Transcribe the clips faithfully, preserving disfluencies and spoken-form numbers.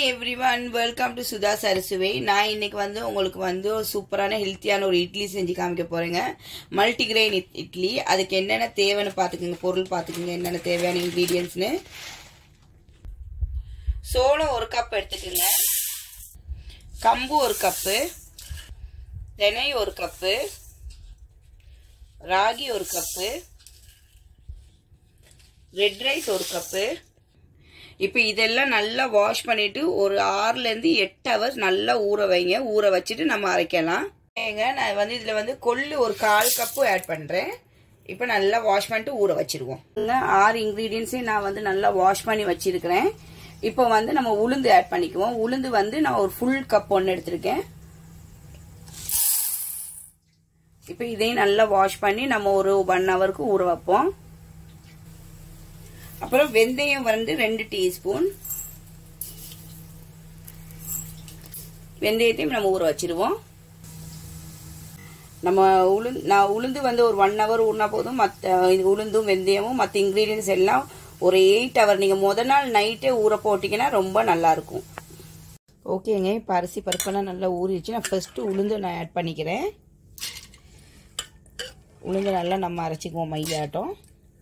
everyone, welcome to Sudha Arusuvai. நான் இன்னைக்கு வந்து உங்களுக்கு வந்து ஒரு சூப்பரான ஹெல்த்தியான ஒரு இட்லி செஞ்சு காமிக்க போறேங்க. மல்டிகிரெயின் இட்லி. அதுக்கு என்னென்ன தேவைன்னு பாத்துக்கங்க, பொருள் பாத்துக்கங்க என்னென்ன தேவையான இன்கிரிடியன்ட்ஸ்னு. சோளம் ஒரு கப் எடுத்துக்கங்க. கம்பு ஒரு கப். தினை ஒரு கப். ராகி ஒரு கப். ரெட் ரைஸ் ஒரு கப். இப்போ இதெல்லாம் நல்லா வாஷ் பண்ணிட்டு ஒரு ஆறுல இருந்து எட்டு ஹவர்ஸ் நல்லா ஊற வைங்க. ஊற வச்சுட்டு நம்ம அரைக்கலாம். ஏங்க நான் வந்து இதுல வந்து கொள்ளு ஒரு கால் கப்பு ஆட் பண்றேன். இப்போ நல்லா வாஷ் பண்ணிட்டு ஊற வச்சிருவோம். ஆறு இன்கிரீடியன்ஸையும் நான் வந்து நல்லா வாஷ் பண்ணி வச்சிருக்கிறேன். இப்போ வந்து நம்ம உளுந்து ஆட் பண்ணிக்குவோம். உளுந்து வந்து நான் ஒரு ஃபுல் கப் ஒன்று எடுத்திருக்கேன். இப்போ இதையும் நல்லா வாஷ் பண்ணி நம்ம ஒரு ஒன் ஹவருக்கு ஊற வைப்போம். அப்புறம் வெந்தயம் வந்து ரெண்டு டீஸ்பூன். வெந்தயத்தையும் நம்ம ஊற வச்சிருவோம். நம்ம உளுந்து நான் உளுந்து வந்து ஒரு ஒன் ஹவர் ஊறினா போதும். மற்ற உளுந்தும் வெந்தயமும் மற்ற இன்கிரீடியன்ஸ் எல்லாம் ஒரு எயிட் ஹவர் நீங்க முத நாள் நைட்டே ஊற போட்டீங்கன்னா ரொம்ப நல்லா இருக்கும். ஓகேங்க, இப்போ அரிசி பருப்பெல்லாம் நல்லா ஊறிடுச்சு. நான் ஃபர்ஸ்ட் உளுந்து நான் ஆட் பண்ணிக்கிறேன். உளுந்து நல்லா நம்ம அரைச்சிக்குவோம் மையாட்டம்.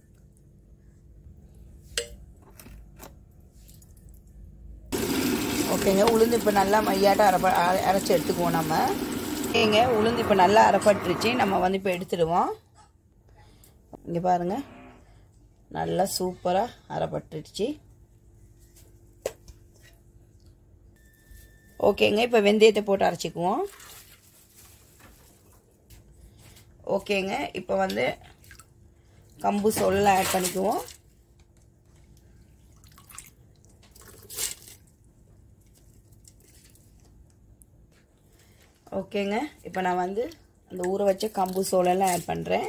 ஓகேங்க, உளுந்து இப்போ நல்லா மையாட்டம் அரைப்ப அரைச்சி எடுத்துக்குவோம் நம்ம. ஓகேங்க, உளுந்து இப்போ நல்லா அரைப்பட்டுருச்சு. நம்ம வந்து இப்போ எடுத்துடுவோம். இங்கே பாருங்க, நல்லா சூப்பராக அரைப்பட்டுருச்சு. ஓகேங்க, இப்போ வெந்தயத்தை போட்டு அரைச்சிக்குவோம். ஓகேங்க, இப்போ வந்து கம்பு சோளெல்லாம் ஆட் பண்ணிக்குவோம். ஓகேங்க, இப்போ நான் வந்து அந்த ஊற வச்ச கம்பு சோளெல்லாம் ஆட் பண்ணுறேன்.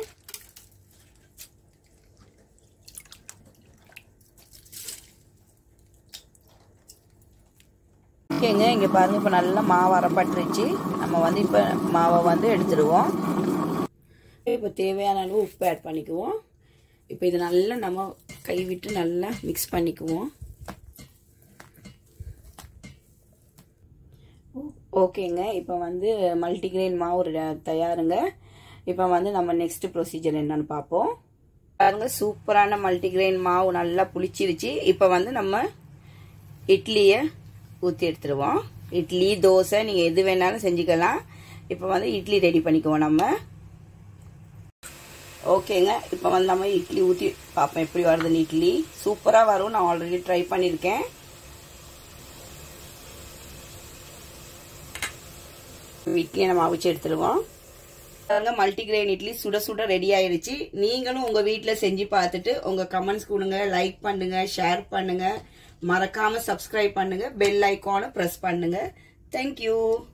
ஓகேங்க, இங்கே பாருங்கள், இப்போ நல்லா மாவு அரைப்பட்டுருச்சு. நம்ம வந்து இப்போ மாவை வந்து எடுத்துடுவோம். இப்போ தேவையான அளவு உப்பு ஆட் பண்ணிக்குவோம். இப்போ இது நல்லா நம்ம கைவிட்டு நல்லா மிக்ஸ் பண்ணிக்குவோம். ஓகேங்க, இப்போ வந்து மல்டிகிரெயின் மாவு தயாருங்க. இப்போ வந்து நம்ம நெக்ஸ்ட் ப்ரொசீஜர் என்னன்னு பார்ப்போம். பாருங்க, சூப்பரான மல்டிகிரெயின் மாவு நல்லா புளிச்சிருச்சு. இப்போ வந்து நம்ம இட்லியை ஊற்றி எடுத்துருவோம். இட்லி தோசை நீங்கள் எது வேணாலும் செஞ்சுக்கலாம். இப்போ வந்து இட்லி ரெடி பண்ணிக்குவோம் நம்ம. ஓகேங்க, இப்போ வந்து நம்ம இட்லி ஊற்றி பார்ப்போம் எப்படி வருதுன்னு. இட்லி சூப்பராக வரும். நான் ஆல்ரெடி ட்ரை பண்ணியிருக்கேன். இட்லியை நம்ம அவிச்சு எடுத்துருவோம். மல்டிகிரெயின் இட்லி சுட சுட ரெடி ஆயிருச்சு. நீங்களும் உங்க வீட்டுல செஞ்சு பார்த்துட்டு உங்க கமெண்ட்ஸ் கொடுங்க, லைக் பண்ணுங்க, ஷேர் பண்ணுங்க, மறக்காம சப்ஸ்கிரைப் பண்ணுங்க, பெல் ஐகானை பிரஸ் பண்ணுங்க. தேங்க்யூ.